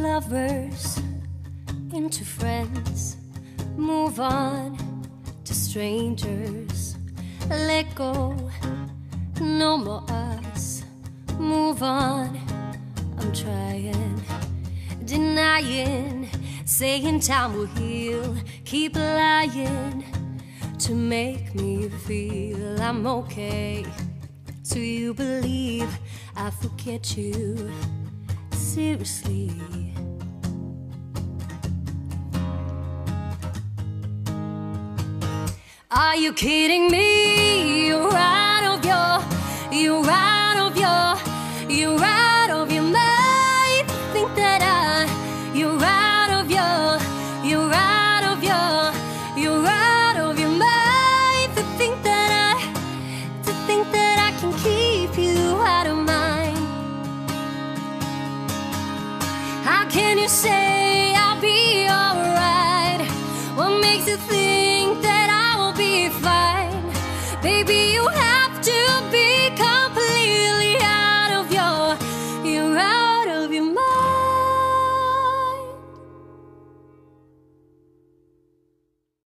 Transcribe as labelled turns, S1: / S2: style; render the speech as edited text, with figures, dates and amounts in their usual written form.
S1: lovers into friends, move on to strangers, let go, no more us, move on. I'm trying, denying, saying time will heal, keep lying to make me feel I'm okay. So you believe I forget you, seriously? Are you kidding me? You're out of your mind. Think that you're out of your mind. To think that I can keep you out of mind. How can you say I'll be alright? What makes you think that I will be fine? Baby, you have